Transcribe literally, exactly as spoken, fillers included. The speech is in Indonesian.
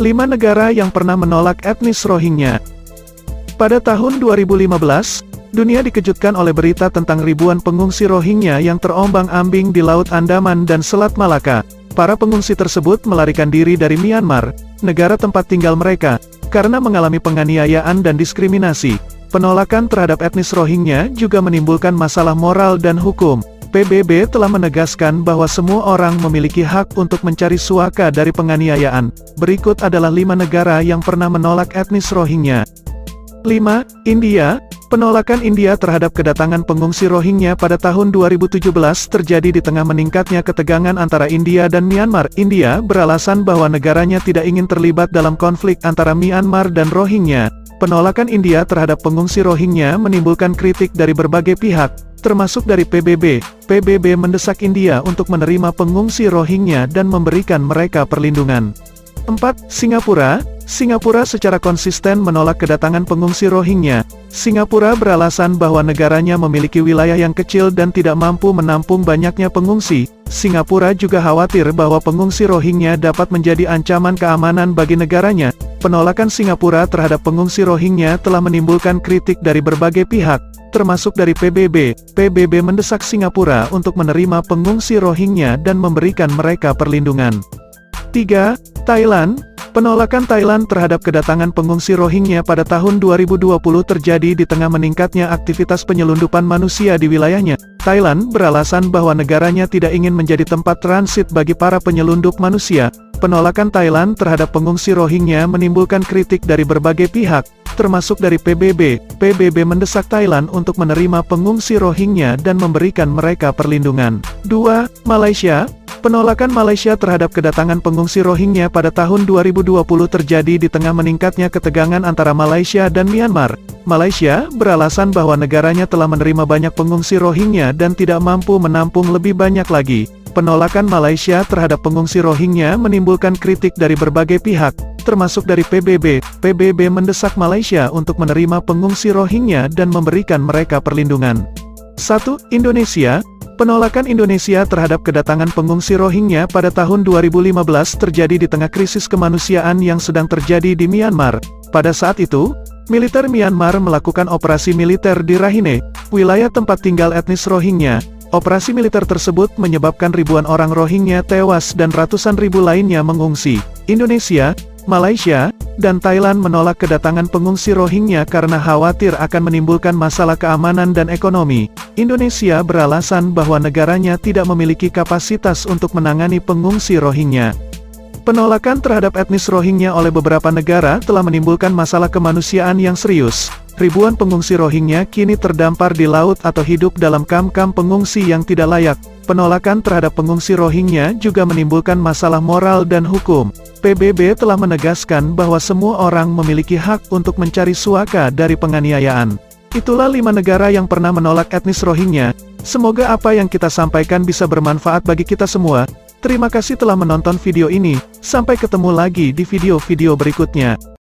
lima negara yang pernah menolak etnis Rohingya. Pada tahun dua ribu lima belas, dunia dikejutkan oleh berita tentang ribuan pengungsi Rohingya yang terombang-ambing di Laut Andaman dan Selat Malaka. Para pengungsi tersebut melarikan diri dari Myanmar, negara tempat tinggal mereka, karena mengalami penganiayaan dan diskriminasi. Penolakan terhadap etnis Rohingya juga menimbulkan masalah moral dan hukum. P B B telah menegaskan bahwa semua orang memiliki hak untuk mencari suaka dari penganiayaan. Berikut adalah lima negara yang pernah menolak etnis Rohingya. lima. India. Penolakan India terhadap kedatangan pengungsi Rohingya pada tahun dua ribu tujuh belas terjadi di tengah meningkatnya ketegangan antara India dan Myanmar. India beralasan bahwa negaranya tidak ingin terlibat dalam konflik antara Myanmar dan Rohingya. Penolakan India terhadap pengungsi Rohingya menimbulkan kritik dari berbagai pihak, termasuk dari P B B. P B B mendesak India untuk menerima pengungsi Rohingya dan memberikan mereka perlindungan. empat. Singapura. Singapura secara konsisten menolak kedatangan pengungsi Rohingya. Singapura beralasan bahwa negaranya memiliki wilayah yang kecil dan tidak mampu menampung banyaknya pengungsi. Singapura juga khawatir bahwa pengungsi Rohingya dapat menjadi ancaman keamanan bagi negaranya. Penolakan Singapura terhadap pengungsi Rohingya telah menimbulkan kritik dari berbagai pihak, termasuk dari P B B. P B B mendesak Singapura untuk menerima pengungsi Rohingya dan memberikan mereka perlindungan. tiga. Thailand. Penolakan Thailand terhadap kedatangan pengungsi Rohingya pada tahun dua ribu dua puluh terjadi di tengah meningkatnya aktivitas penyelundupan manusia di wilayahnya. Thailand beralasan bahwa negaranya tidak ingin menjadi tempat transit bagi para penyelundup manusia. Penolakan Thailand terhadap pengungsi Rohingya menimbulkan kritik dari berbagai pihak, termasuk dari P B B. P B B mendesak Thailand untuk menerima pengungsi Rohingya dan memberikan mereka perlindungan. dua. Malaysia. Penolakan Malaysia terhadap kedatangan pengungsi Rohingya pada tahun dua ribu dua puluh terjadi di tengah meningkatnya ketegangan antara Malaysia dan Myanmar. Malaysia beralasan bahwa negaranya telah menerima banyak pengungsi Rohingya dan tidak mampu menampung lebih banyak lagi. Penolakan Malaysia terhadap pengungsi Rohingya menimbulkan kritik dari berbagai pihak, termasuk dari P B B. P B B mendesak Malaysia untuk menerima pengungsi Rohingya dan memberikan mereka perlindungan. satu. Indonesia. Penolakan Indonesia terhadap kedatangan pengungsi Rohingya pada tahun dua ribu lima belas terjadi di tengah krisis kemanusiaan yang sedang terjadi di Myanmar. Pada saat itu, militer Myanmar melakukan operasi militer di Rakhine, wilayah tempat tinggal etnis Rohingya. Operasi militer tersebut menyebabkan ribuan orang Rohingya tewas dan ratusan ribu lainnya mengungsi. Indonesia, Malaysia, dan Thailand menolak kedatangan pengungsi Rohingya karena khawatir akan menimbulkan masalah keamanan dan ekonomi. Indonesia beralasan bahwa negaranya tidak memiliki kapasitas untuk menangani pengungsi Rohingya. Penolakan terhadap etnis Rohingya oleh beberapa negara telah menimbulkan masalah kemanusiaan yang serius. Ribuan pengungsi Rohingya kini terdampar di laut atau hidup dalam kamp-kamp pengungsi yang tidak layak. Penolakan terhadap pengungsi Rohingya juga menimbulkan masalah moral dan hukum. P B B telah menegaskan bahwa semua orang memiliki hak untuk mencari suaka dari penganiayaan. Itulah lima negara yang pernah menolak etnis Rohingya. Semoga apa yang kita sampaikan bisa bermanfaat bagi kita semua. Terima kasih telah menonton video ini. Sampai ketemu lagi di video-video berikutnya.